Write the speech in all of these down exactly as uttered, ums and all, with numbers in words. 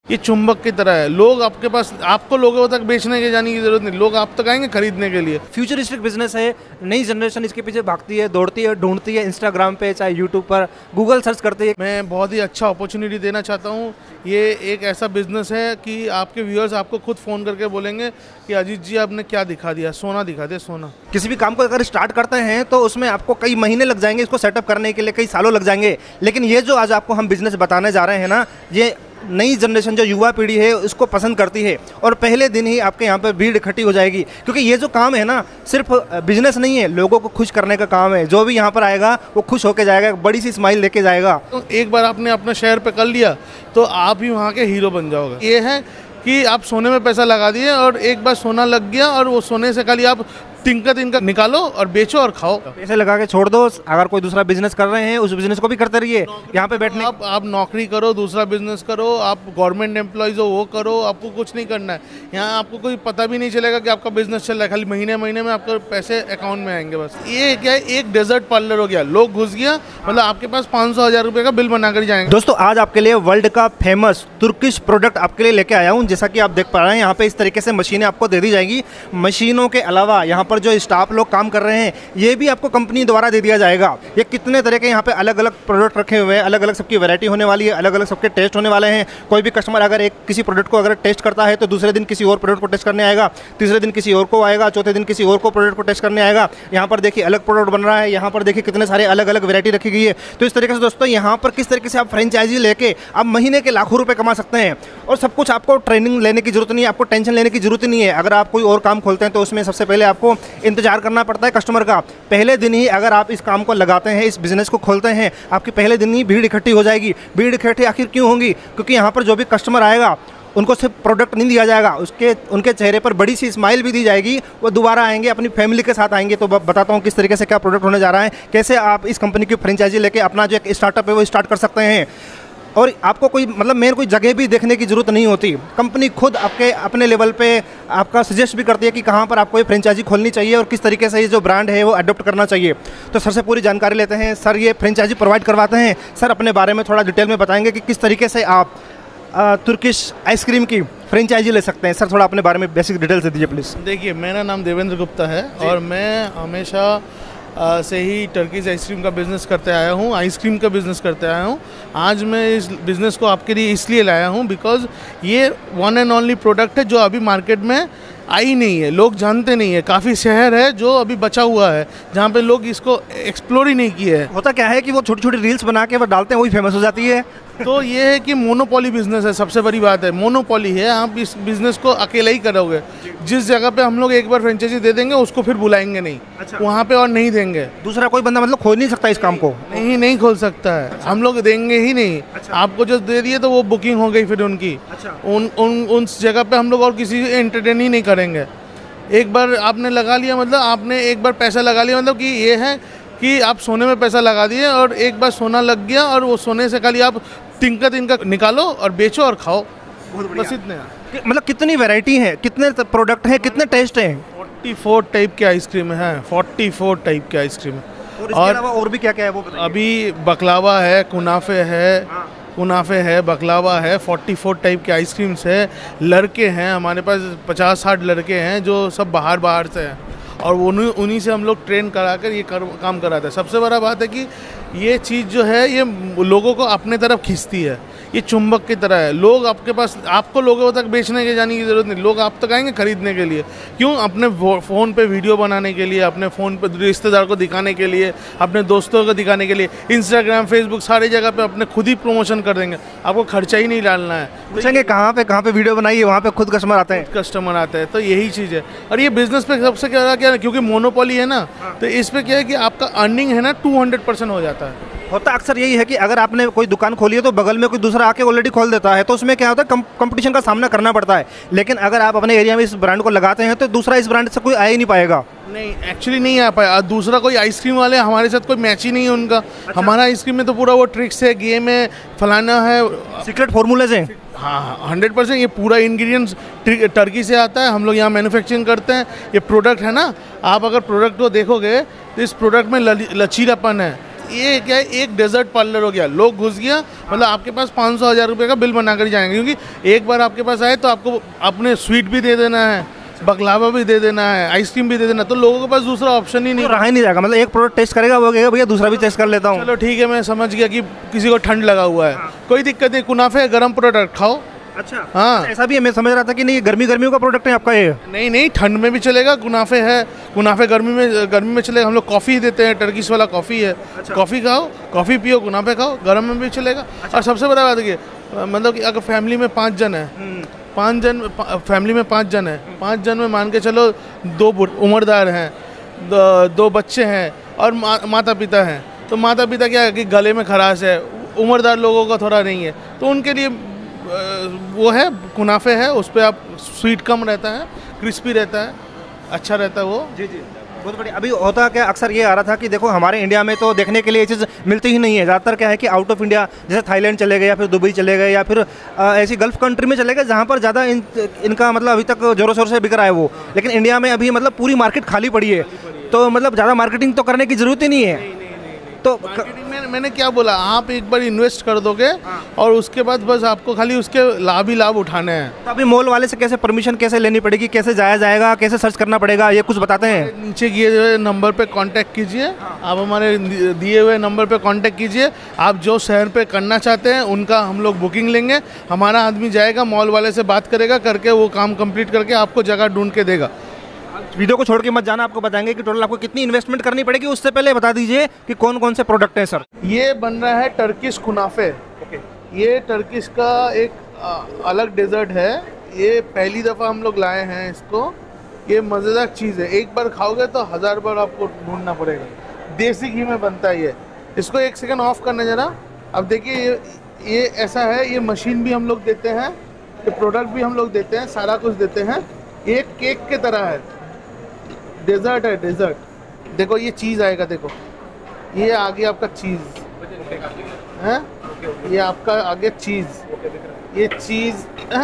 ये चुंबक की तरह है। लोग आपके पास, आपको लोगों तक बेचने के जाने की जरूरत नहीं, लोग आप तक आएंगे खरीदने के लिए। फ्यूचरिस्टिक बिजनेस है, नई जनरेशन इसके पीछे भागती है, दौड़ती है, ढूंढती है, इंस्टाग्राम पे चाहे यूट्यूब पर गूगल सर्च करती है। मैं बहुत ही अच्छा अपॉर्चुनिटी देना चाहता हूँ। ये एक ऐसा बिजनेस है कि आपके व्यूअर्स आपको खुद फ़ोन करके बोलेंगे कि अजीत जी आपने क्या दिखा दिया, सोना दिखा दिया, सोना। किसी भी काम को अगर स्टार्ट करते हैं तो उसमें आपको कई महीने लग जाएंगे, इसको सेटअप करने के लिए कई सालों लग जाएंगे। लेकिन ये जो आज आपको हम बिजनेस बताने जा रहे हैं ना, ये नई जनरेशन जो युवा पीढ़ी है उसको पसंद करती है और पहले दिन ही आपके यहाँ पर भीड़ इकट्ठी हो जाएगी। क्योंकि ये जो काम है ना, सिर्फ बिजनेस नहीं है, लोगों को खुश करने का काम है। जो भी यहाँ पर आएगा वो खुश होकर जाएगा, बड़ी सी स्माइल लेके जाएगा। तो एक बार आपने अपने शहर पे कर लिया तो आप ही वहाँ के हीरो बन जाओगे। ये है कि आप सोने में पैसा लगा दिए और एक बार सोना लग गया और वो सोने से खाली आप तिनका तिनका निकालो और बेचो और खाओ। पैसे लगा के छोड़ दो। अगर कोई दूसरा बिजनेस कर रहे हैं उस बिजनेस को भी करते रहिए। यहाँ पे बैठने आप आप नौकरी करो, दूसरा बिजनेस करो, आप गवर्नमेंट एम्प्लॉयज़ हो वो करो, आपको कुछ नहीं करना है। यहाँ आपको कोई पता भी नहीं चलेगा कि आपका बिजनेस चल रहा है, खाली महीने महीने में आपके पैसे अकाउंट में आएंगे बस। ये क्या है, एक डेजर्ट पार्लर हो गया, लोग घुस गया, मतलब आपके पास पाँच सौ हज़ार रुपये का बिल बना कर जाएंगे। दोस्तों आज आपके लिए वर्ल्ड का फेमस तुर्किश प्रोडक्ट आपके लिए लेके आया हूँ। जैसा कि आप देख पा रहे हैं यहाँ पे इस तरीके से मशीनें आपको दे दी जाएगी। मशीनों के अलावा यहाँ पर जो स्टाफ लोग काम कर रहे हैं ये भी आपको कंपनी द्वारा दे दिया जाएगा। ये कितने तरह के यहाँ पे अलग अलग प्रोडक्ट रखे हुए हैं, अलग अलग सबकी वैरायटी होने वाली है, अलग अलग सबके टेस्ट होने वाले हैं। कोई भी कस्टमर अगर एक किसी प्रोडक्ट को अगर टेस्ट करता है तो दूसरे दिन किसी और प्रोडक्ट को टेस्ट करने आएगा, तीसरे दिन किसी और को आएगा, चौथे दिन किसी और को प्रोडक्ट को टेस्ट करने आएगा। यहाँ पर देखिए अलग प्रोडक्ट बन रहा है, यहाँ पर देखिए कितने सारे अलग अलग वैरायटी रखी गई है। तो इस तरीके से दोस्तों यहाँ पर किस तरीके से आप फ्रेंचाइजी लेके आप महीने के लाखों रुपये कमा सकते हैं और सब कुछ आपको ट्रेनिंग लेने की जरूरत नहीं है, आपको टेंशन लेने की जरूरत नहीं है। अगर आप कोई और काम खोलते हैं तो उसमें सबसे पहले आपको इंतजार करना पड़ता है कस्टमर का। पहले दिन ही अगर आप इस काम को लगाते हैं, इस बिजनेस को खोलते हैं, आपकी पहले दिन ही भीड़ इकट्ठी हो जाएगी। भीड़ इकट्ठी आखिर क्यों होगी? क्योंकि यहाँ पर जो भी कस्टमर आएगा उनको सिर्फ प्रोडक्ट नहीं दिया जाएगा, उसके उनके चेहरे पर बड़ी सी स्माइल भी दी जाएगी। वो दोबारा आएंगे, अपनी फैमिली के साथ आएंगे। तो बताता हूँ किस तरीके से क्या प्रोडक्ट होने जा रहा है, कैसे आप इस कंपनी की फ्रेंचाइजी लेके अपना जो एक स्टार्टअप है वो स्टार्ट कर सकते हैं। और आपको कोई मतलब मेन कोई जगह भी देखने की ज़रूरत नहीं होती। कंपनी खुद आपके अपने लेवल पे आपका सजेस्ट भी करती है कि कहाँ पर आपको ये फ्रेंचाइजी खोलनी चाहिए और किस तरीके से ये जो ब्रांड है वो अडॉप्ट करना चाहिए। तो सर से पूरी जानकारी लेते हैं। सर ये फ्रेंचाइजी प्रोवाइड करवाते हैं, सर अपने बारे में थोड़ा डिटेल में बताएंगे कि किस तरीके से आप तुर्किश आइसक्रीम की फ्रेंचाइजी ले सकते हैं। सर थोड़ा अपने बारे में बेसिक डिटेल से दीजिए प्लीज़। देखिए मेरा नाम देवेंद्र गुप्ता है और मैं हमेशा आ, से ही टर्कीज आइसक्रीम का बिज़नेस करते आया हूँ, आइसक्रीम का बिज़नेस करते आया हूँ। आज मैं इस बिज़नेस को आपके लिए इसलिए लाया हूँ बिकॉज़ ये वन एंड ओनली प्रोडक्ट है जो अभी मार्केट में आई नहीं है, लोग जानते नहीं है। काफ़ी शहर है जो अभी बचा हुआ है जहाँ पे लोग इसको एक्सप्लोर ही नहीं किए है। होता क्या है कि वो छोटी छोटी रील्स बना के वो डालते हैं, वही फेमस हो जाती है। तो ये है कि मोनोपोली बिजनेस है, सबसे बड़ी बात है मोनोपोली है। आप इस बिज़नेस को अकेला ही करोगे। जिस जगह पे हम लोग एक बार फ्रेंचाइजी दे देंगे उसको फिर बुलाएंगे नहीं। अच्छा। वहाँ पे और नहीं देंगे। दूसरा कोई बंदा मतलब खोल नहीं सकता इस काम को? नहीं नहीं खोल सकता है। अच्छा। हम लोग देंगे ही नहीं। अच्छा। आपको जो दे दिए तो वो बुकिंग हो गई फिर उनकी। अच्छा। उन उन उस जगह पे हम लोग और किसी एंटरटेन ही नहीं करेंगे। एक बार आपने लगा लिया मतलब आपने एक बार पैसा लगा लिया मतलब कि ये है कि आप सोने में पैसा लगा दिए और एक बार सोना लग गया और वो सोने से खाली आप तिनका तिनका निकालो और बेचो और खाओ। बस इतने। मतलब कितनी वैरायटी है, कितने प्रोडक्ट हैं, कितने टेस्ट हैं? चौवालीस टाइप के आइसक्रीम है, चौवालीस टाइप के आइसक्रीम है। और इसके अलावा और भी क्या क्या है वो बताइए। अभी बकलावा है, कुनाफे है, कुनाफे है, बकलावा है, चौवालीस टाइप के आइसक्रीम्स है। लड़के हैं हमारे पास पचास साठ लड़के हैं जो सब बाहर बाहर से हैं और उन्हीं उन्हीं से हम लोग ट्रेन कराकर ये कर, काम कराते हैं। सबसे बड़ा बात है कि ये चीज़ जो है ये लोगों को अपने तरफ खींचती है। ये चुंबक की तरह है। लोग आपके पास, आपको लोगों तक बेचने के जाने की ज़रूरत नहीं, लोग आप तक आएंगे खरीदने के लिए। क्यों? अपने फ़ोन पे वीडियो बनाने के लिए, अपने फ़ोन पे रिश्तेदार को दिखाने के लिए, अपने दोस्तों को दिखाने के लिए। इंस्टाग्राम, फेसबुक सारी जगह पे अपने खुद ही प्रमोशन कर देंगे, आपको खर्चा ही नहीं डालना है। पूछेंगे कहाँ पे कहाँ पे वीडियो बनाइए, वहाँ पे खुद कस्टमर आते हैं। कस्टमर आते हैं। तो यही चीज़ है। और ये बिज़नेस पे सबसे क्या क्या है, क्योंकि मोनोपोली है ना, तो इस पर क्या है कि आपका अर्निंग है ना टू हंड्रेड परसेंट हो जाता है। होता अक्सर यही है कि अगर आपने कोई दुकान खोली है तो बगल में कोई दूसरा आके ऑलरेडी खोल देता है, तो उसमें क्या होता है कंपटीशन का सामना करना पड़ता है। लेकिन अगर आप अपने एरिया में इस ब्रांड को लगाते हैं तो दूसरा इस ब्रांड से कोई आ ही नहीं पाएगा। नहीं, एक्चुअली नहीं आ पाया। दूसरा कोई आइसक्रीम वाले हमारे साथ कोई मैच ही नहीं है उनका। अच्छा। हमारा आइसक्रीम में तो पूरा वो ट्रिक्स है, गेम है, फलाना है, सीक्रेट फार्मूलेज हैं। हाँ, हंड्रेड परसेंट ये पूरा इंग्रेडिएंट्स टर्की से आता है। हम लोग यहाँ मैन्युफैक्चरिंग करते हैं। ये प्रोडक्ट है ना, आप अगर प्रोडक्ट को देखोगे तो इस प्रोडक्ट में लचीलापन है। ये क्या है, एक डेजर्ट पार्लर हो गया, लोग घुस गया, मतलब आपके पास पाँच सौ हज़ार रुपये का बिल बना कर जाएंगे, क्योंकि एक बार आपके पास आए तो आपको अपने स्वीट भी दे देना है, बकलावा भी दे देना है, आइसक्रीम भी दे देना, तो लोगों के पास दूसरा ऑप्शन ही नहीं, तो रहा ही नहीं जाएगा। मतलब एक प्रोडक्ट टेस्ट करेगा, वो कहेगा भैया दूसरा भी टेस्ट कर लेता हूँ। चलो ठीक है, मैं समझ गया कि किसी को ठंड लगा हुआ है, कोई दिक्कत नहीं, कुनाफे गर्म प्रोडक्ट खाओ। अच्छा हाँ, ऐसा भी है, मैं समझ रहा था कि नहीं गर्मी गर्मियों का प्रोडक्ट है आपका ये। नहीं नहीं, ठंड में भी चलेगा, कुनाफे है, कुनाफे गर्मी में गर्मी में चलेगा। हम लोग कॉफ़ी देते हैं, टर्किश वाला कॉफ़ी है, कॉफ़ी खाओ, कॉफ़ी पियो, कुनाफे खाओ, गर्म में भी चलेगा। और सबसे बड़ा बात ये, मतलब कि अगर फैमिली में पाँच जन है, पाँच जन फैमिली में पाँच जन है, पाँच जन में मान के चलो दो उम्रदार हैं, दो, दो बच्चे हैं और मा, माता पिता हैं, तो माता पिता क्या है कि गले में खराश है, उम्रदार लोगों का थोड़ा नहीं है, तो उनके लिए वो है कुनाफे है, उस पर आप स्वीट कम रहता है, क्रिस्पी रहता है, अच्छा रहता है वो। जी जी, बहुत बढ़िया। अभी होता क्या, अक्सर ये आ रहा था कि देखो हमारे इंडिया में तो देखने के लिए ये चीज़ मिलती ही नहीं है, ज़्यादातर क्या है कि आउट ऑफ इंडिया, जैसे थाईलैंड चले गए या फिर दुबई चले गए या फिर आ, ऐसी गल्फ कंट्री में चले गए जहाँ पर ज़्यादा इन, इनका मतलब अभी तक जोरों शोर से बिक रहा है वो। लेकिन इंडिया में अभी मतलब पूरी मार्केट खाली पड़ी है, तो मतलब ज़्यादा मार्केटिंग तो करने की ज़रूरत ही नहीं है। तो मार्केटिंग में मैंने क्या बोला, आप एक बार इन्वेस्ट कर दोगे और उसके बाद बस आपको खाली उसके लाभ ही लाभ उठाने हैं। तो अभी मॉल वाले से कैसे परमिशन कैसे लेनी पड़ेगी, कैसे जाया जाएगा, कैसे सर्च करना पड़ेगा, ये कुछ बताते हैं? नीचे दिए हुए नंबर पे कांटेक्ट कीजिए, आप हमारे दिए हुए नंबर पे कांटेक्ट कीजिए, आप जो शहर पे करना चाहते हैं उनका हम लोग बुकिंग लेंगे, हमारा आदमी जाएगा मॉल वाले से बात करेगा, करके वो काम कंप्लीट करके आपको जगह ढूंढ के देगा। वीडियो को छोड़ के मत जाना, आपको बताएंगे कि टोटल आपको कितनी इन्वेस्टमेंट करनी पड़ेगी। उससे पहले बता दीजिए कि कौन कौन से प्रोडक्ट हैं सर। ये बन रहा है टर्किश कुनाफे। okay. ये टर्किश का एक आ, अलग डेजर्ट है, ये पहली दफ़ा हम लोग लाए हैं इसको। ये मज़ेदार चीज़ है, एक बार खाओगे तो हज़ार बार आपको ढूंढना पड़ेगा। देसी घी में बनता है ये। इसको एक सेकंड ऑफ करना ज़रा। अब देखिए ये ये ऐसा है, ये मशीन भी हम लोग देते हैं, ये प्रोडक्ट भी हम लोग देते हैं, सारा कुछ देते हैं। ये केक के तरह है, डेजर्ट है, डेजर्ट। देखो ये चीज़ आएगा, देखो ये आगे आपका चीज़ है, ये आपका आगे चीज़, ये चीज़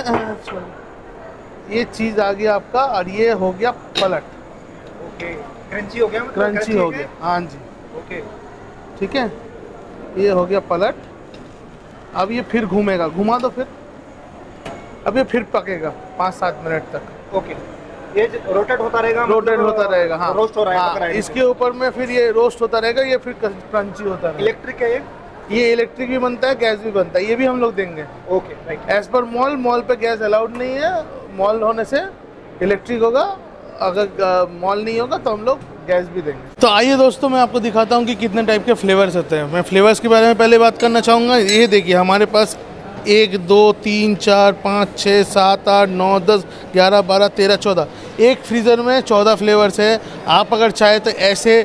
ये चीज़ आ गया आपका, और ये हो गया पलट। ओके, क्रंची हो गया, मतलब क्रंची हो गया, हाँ जी। ओके, ठीक है, ये हो गया पलट। अब ये फिर घूमेगा, घुमा दो फिर, अब ये फिर पकेगा पाँच सात मिनट तक। ओके, ये रोटेट होता रहेगा, रोटेट होता रहेगा, हाँ, रोस्ट हो रहा है, हाँ, इसके ऊपर में फिर ये रोस्ट होता रहेगा, ये फिर क्रंची होता रहेगा। इलेक्ट्रिक है ये ये इलेक्ट्रिक भी बनता है, गैस भी बनता है, ये भी हम लोग देंगे। Okay, right. एज पर मॉल, मॉल पे गैस अलाउड नहीं है, मॉल होने से इलेक्ट्रिक होगा, अगर मॉल नहीं होगा तो हम लोग गैस भी देंगे। तो आइए दोस्तों, मैं आपको दिखाता हूँ कि कितने टाइप के फ्लेवर्स होते हैं। मैं फ्लेवर्स के बारे में पहले बात करना चाहूँगा। ये देखिए हमारे पास एक दो तीन चार पाँच छः सात आठ नौ दस ग्यारह बारह तेरह चौदह, एक फ्रीज़र में चौदह फ्लेवर्स है। आप अगर चाहे तो ऐसे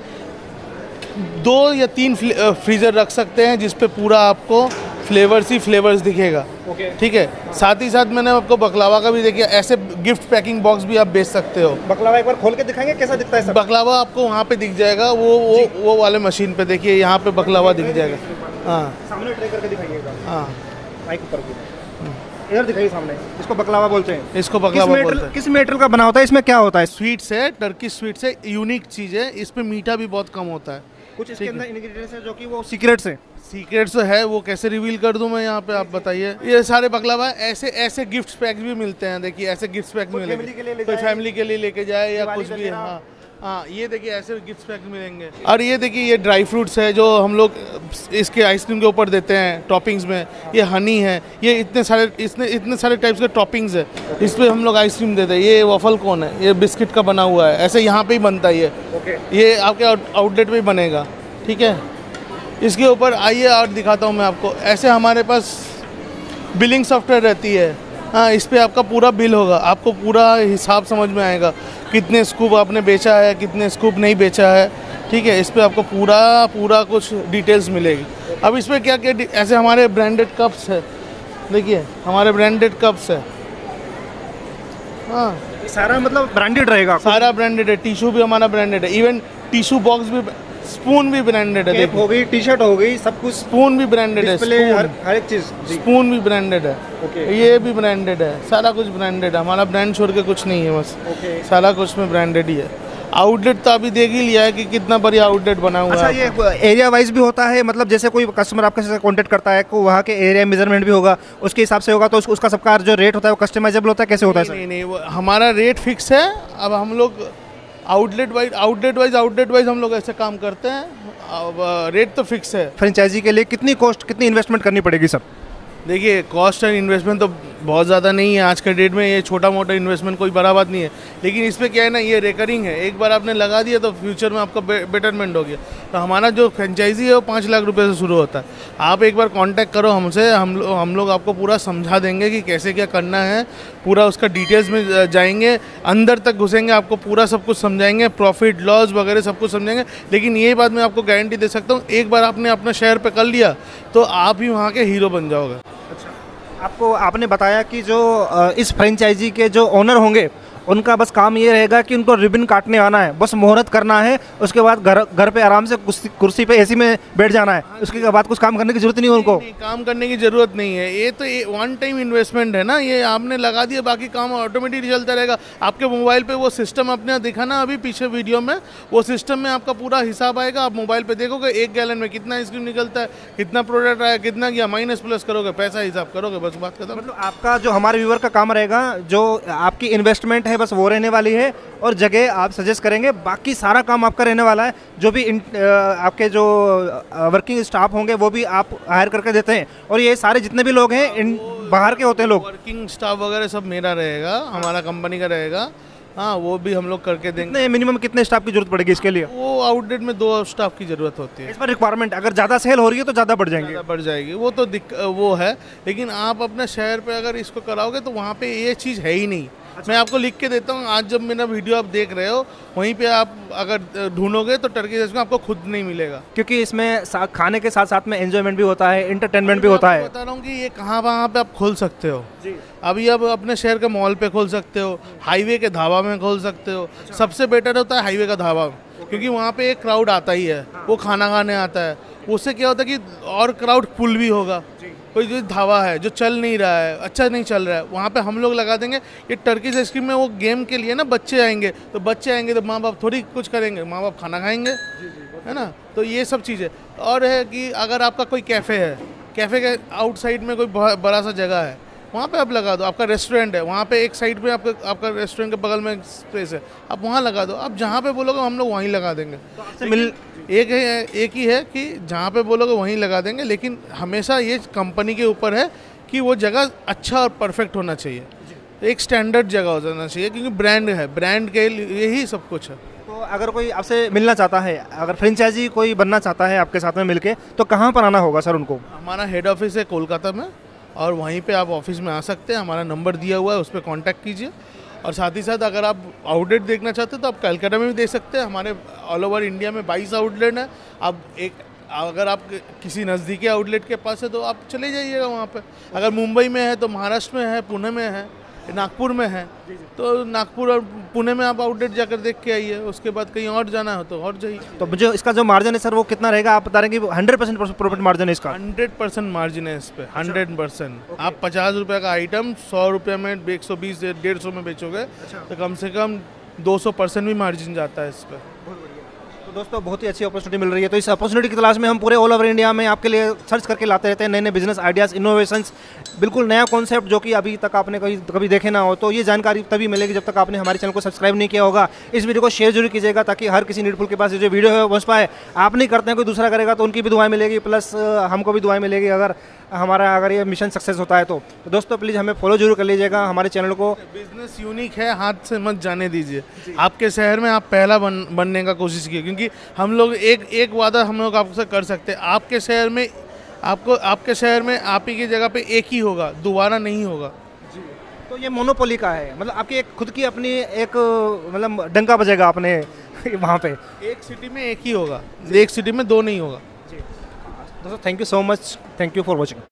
दो या तीन फ्रीज़र रख सकते हैं जिस पे पूरा आपको फ्लेवर्स ही फ्लेवर्स दिखेगा। ओके, ठीक है। साथ ही साथ मैंने आपको बकलावा का भी देखिए, ऐसे गिफ्ट पैकिंग बॉक्स भी आप बेच सकते हो। बकलावा एक बार खोल के दिखाएंगे कैसा दिखता है सर? बकलावा आपको वहाँ पे दिख जाएगा, वो वो वो वाले मशीन पे देखिए, यहाँ पे बकलावा दिख जाएगा। हाँ, सामने ट्राई करके दिखाइएगा। हाँ, माइक ऊपर की इधर दिखाइए सामने। इसको बकलावा बोलते हैं। इसको बकलावा बोलते हैं। किस मेटल का बना होता है, इसमें क्या होता है? स्वीट्स है, टर्किश स्वीट्स है, यूनिक चीज़ है, इस पे मीठा भी बहुत कम होता है। कुछ इसके अंदर इंग्रेडिएंट्स है जो कि वो सीक्रेट्स है। सीक्रेट्स है, वो कैसे रिवील कर दूं मैं यहाँ पे, आप बताइए। ये सारे बकलावा ऐसे ऐसे गिफ्ट पैक भी मिलते हैं, देखिए ऐसे गिफ्ट पैक मिलेंगे, कोई फैमिली के लिए लेके जाए या कुछ भी। हाँ हाँ, ये देखिए ऐसे गिफ्ट पैक मिलेंगे। और ये देखिए ये ड्राई फ्रूट्स है जो हम लोग इसके आइसक्रीम के ऊपर देते हैं टॉपिंग्स में। ये हनी है, ये इतने सारे इसने इतने सारे टाइप्स के टॉपिंग्स है, इस पर हम लोग आइसक्रीम देते हैं। ये वॉफल कोन है, ये बिस्किट का बना हुआ है, ऐसे यहाँ पे ही बनता है ये। ये आपके आउटलेट में बनेगा, ठीक है। इसके ऊपर आइए और दिखाता हूँ मैं आपको। ऐसे हमारे पास बिलिंग सॉफ्टवेयर रहती है, हाँ, इस पर आपका पूरा बिल होगा, आपको पूरा हिसाब समझ में आएगा, कितने स्कूप आपने बेचा है, कितने स्कूप नहीं बेचा है, ठीक है। इस पर आपको पूरा पूरा कुछ डिटेल्स मिलेगी। अब इसमें क्या क्या, ऐसे हमारे ब्रांडेड कप्स है, देखिए हमारे ब्रांडेड कप्स है, हाँ, सारा मतलब ब्रांडेड रहेगा, सारा ब्रांडेड है। टिशू भी हमारा ब्रांडेड है, इवन टिशू बॉक्स भी, स्पून भी ब्रांडेड है, देखो हो गई, टी शर्ट हो गई, सब कुछ। स्पून भी ब्रांडेड है, हर, हर एक चीज। स्पून भी ब्रांडेड है, ओके। ये भी ब्रांडेड है, सारा कुछ ब्रांडेड है। हमारा ब्रांड छोड़ के कुछ नहीं है, बस ओके। सारा कुछ में ब्रांडेड ही है। आउटलेट तो अभी देख ही लिया है कि कितना बढ़िया आउटलेट बना हुआ अच्छा, है। ये एरिया वाइज भी होता है, मतलब जैसे कोई कस्टमर आपके साथ कॉन्टेक्ट करता है तो वहाँ के एरिया मेजरमेंट भी होगा, उसके हिसाब से होगा, तो उस, उसका सबका जो रेट होता है वो कस्टमाइजेबल होता है, कैसे होता है सर? नहीं नहीं, वो हमारा रेट फिक्स है। अब हम लोग outlet wise outlet wise outlet wise हम लोग ऐसे काम करते हैं। अब रेट तो फिक्स है। फ्रेंचाइजी के लिए कितनी कॉस्ट, कितनी इन्वेस्टमेंट करनी पड़ेगी सर? देखिए, कॉस्ट एंड इन्वेस्टमेंट तो बहुत ज़्यादा नहीं है आज के डेट में। ये छोटा मोटा इन्वेस्टमेंट कोई बड़ा बात नहीं है, लेकिन इसमें क्या है ना, ये रिकरिंग है। एक बार आपने लगा दिया तो फ्यूचर में आपका बे, बेटरमेंट हो गया। तो हमारा जो फ्रेंचाइजी है वो पाँच लाख रुपए से शुरू होता है। आप एक बार कांटेक्ट करो हमसे, हम लो, हम लोग आपको पूरा समझा देंगे कि कैसे क्या करना है। पूरा उसका डिटेल्स में जाएंगे, अंदर तक घुसेंगे, आपको पूरा सब कुछ समझाएंगे, प्रॉफिट लॉस वगैरह सब कुछ समझाएंगे। लेकिन ये बात मैं आपको गारंटी दे सकता हूँ, एक बार आपने अपना शहर पे कर लिया तो आप ही वहाँ के हीरो बन जाओगे। आपको आपने बताया कि जो अ, इस फ्रेंचाइजी के जो ओनर होंगे उनका बस काम ये रहेगा कि उनको रिबन काटने आना है, बस मुहूर्त करना है, उसके बाद घर घर पे आराम से कुर्सी कुर्सी पे एसी में बैठ जाना है, उसके बाद कुछ काम करने की जरूरत नहीं है उनको। नहीं, काम करने की जरूरत नहीं है। ये तो वन टाइम इन्वेस्टमेंट है ना, ये आपने लगा दिया, बाकी काम ऑटोमेटिक चलता रहेगा। आपके मोबाइल पे वो सिस्टम अपने दिखा ना अभी पीछे वीडियो में, वो सिस्टम में आपका पूरा हिसाब आएगा। आप मोबाइल पे देखोगे एक गैलन में कितना आइसक्रीम निकलता है, कितना प्रोडक्ट आया, कितना गया, माइनस प्लस करोगे, पैसा हिसाब करोगे, बस बात खत्म। मतलब आपका जो हमारे व्यूअर का काम रहेगा, जो आपकी इन्वेस्टमेंट है बस वो रहने वाली है, और जगह आप सजेस्ट करेंगे, बाकी सारा काम आपका रहने वाला है। जो भी इन, आ, आपके जो वर्किंग स्टाफ होंगे वो भी आप हायर करके देते हैं, और ये सारे जितने भी लोग हैं इन बाहर के होते हैं लोग। वर्किंग स्टाफ वगैरह सब मेरा रहेगा, हमारा कंपनी का रहेगा। हाँ, वो भी हम लोग करके देंगे। मिनिमम कितने स्टाफ की जरूरत पड़ेगी इसके लिए? वो आउटलेट में दो स्टाफ की जरूरत होती है। इस पर रिक्वायरमेंट अगर ज़्यादा सेल हो रही है तो ज़्यादा बढ़ जाएंगे, बढ़ जाएगी, वो तो दिक वो है। लेकिन आप अपने शहर पे अगर इसको कराओगे तो वहाँ पे ये चीज़ है ही नहीं। अच्छा। मैं आपको लिख के देता हूँ, आज जब मेरा वीडियो आप देख रहे हो वहीं पे आप अगर ढूंढोगे तो टर्की रेस्टोरेंट आपको खुद नहीं मिलेगा, क्योंकि इसमें खाने के साथ साथ में एंजॉयमेंट भी होता है, एंटरटेनमेंट भी होता है। बता रहा हूँ कि ये कहाँ वहाँ पे आप खोल सकते हो जी। अभी आप अपने शहर के मॉल पे खोल सकते हो, हाईवे के ढाबा में खोल सकते हो। अच्छा। सबसे बेटर होता है हाईवे का ढाबा, क्योंकि वहाँ पे एक क्राउड आता ही है, वो खाना खाने आता है। उससे क्या होता है कि और क्राउड फुल भी होगा। कोई जो ढाबा है जो चल नहीं रहा है, अच्छा नहीं चल रहा है, वहाँ पे हम लोग लगा देंगे ये टर्किश आइसक्रीम में। वो गेम के लिए ना बच्चे आएंगे, तो बच्चे आएंगे तो माँ बाप थोड़ी कुछ करेंगे, माँ बाप खाना खाएंगे, है ना। तो ये सब चीज़ें। और है कि अगर आपका कोई कैफ़े है, कैफ़े के आउटसाइड में कोई बड़ा सा जगह है, वहाँ पे आप लगा दो। आपका रेस्टोरेंट है, वहाँ पे एक साइड पे आपका आपका रेस्टोरेंट के बगल में एक स्पेस है, आप वहाँ लगा दो। आप जहाँ पे बोलोगे हम लोग वहीं लगा देंगे। तो मिल एक है एक ही है कि जहाँ पे बोलोगे वहीं लगा देंगे, लेकिन हमेशा ये कंपनी के ऊपर है कि वो जगह अच्छा और परफेक्ट होना चाहिए, एक स्टैंडर्ड जगह हो जाना चाहिए, क्योंकि ब्रांड है, ब्रांड के लिए ही सब कुछ है। तो अगर कोई आपसे मिलना चाहता है, अगर फ्रेंचाइजी कोई बनना चाहता है आपके साथ में मिलके, तो कहाँ पर आना होगा सर उनको? हमारा हेड ऑफिस है कोलकाता में, और वहीं पे आप ऑफिस में आ सकते हैं। हमारा नंबर दिया हुआ है, उस पर कॉन्टैक्ट कीजिए। और साथ ही साथ अगर आप आउटलेट देखना चाहते हैं तो आप कलकत्ता में भी देख सकते हैं। हमारे ऑल ओवर इंडिया में बाईस आउटलेट है। अब एक अगर आप किसी नज़दीकी आउटलेट के पास है तो आप चले जाइएगा वहाँ पे। अगर मुंबई में है तो महाराष्ट्र में है, पुणे में है, नागपुर में है, तो नागपुर और पुणे में आप आउटलेट जाकर देख के आइए। उसके बाद कहीं और जाना हो तो और जाइए। तो मुझे इसका जो मार्जिन है सर वो कितना रहेगा? आप बता रहे हैं कि हंड्रेड परसेंट प्रॉफिट मार्जिन है इसका? हंड्रेड परसेंट मार्जिन है इस पे, हंड्रेड परसेंट। आप पचास रुपये का आइटम सौ रुपये में, एक सौ बीस डेढ़ सौ में बेचोगे तो कम से कम दो सौ परसेंट भी मार्जिन जाता है इस पर। तो दोस्तों बहुत ही अच्छी अपॉर्चुनिटी मिल रही है। तो इस अपॉर्चुनिटी की तलाश में हम पूरे ऑल ओवर इंडिया में आपके लिए सर्च करके लाते रहते हैं नए नए बिजनेस आइडियाज़, इनोवेशंस, बिल्कुल नया कॉन्सेप्ट जो कि अभी तक आपने कभी कभी देखे ना हो। तो ये जानकारी तभी मिलेगी जब तक आपने हमारे चैनल को सब्सक्राइब नहीं किया होगा। इस वीडियो को शेयर जरूर कीजिएगा ताकि हर किसी नीडफुल के पास ये जो वीडियो है पहुँच पाए। आप नहीं करते हैं, कोई दूसरा करेगा तो उनकी भी दुआएं मिलेगी, प्लस हमको भी दुआएं मिलेगी अगर हमारा अगर ये मिशन सक्सेस होता है तो। तो दोस्तों प्लीज़ हमें फॉलो जरूर कर लीजिएगा हमारे चैनल को। बिजनेस यूनिक है, हाथ से मत जाने दीजिए। आपके शहर में आप पहला बन बनने का कोशिश कीजिए, क्योंकि हम लोग एक एक वादा हम लोग आपसे कर सकते हैं। आपके शहर में आपको आपके शहर में आप ही की जगह पे एक ही होगा, दोबारा नहीं होगा जी। तो ये मोनोपोली का है, मतलब आपकी एक खुद की अपनी एक मतलब डंका बजेगा अपने वहाँ पे। एक सिटी में एक ही होगा, एक सिटी में दो नहीं होगा। दोस्तों thank you so much, thank you for watching.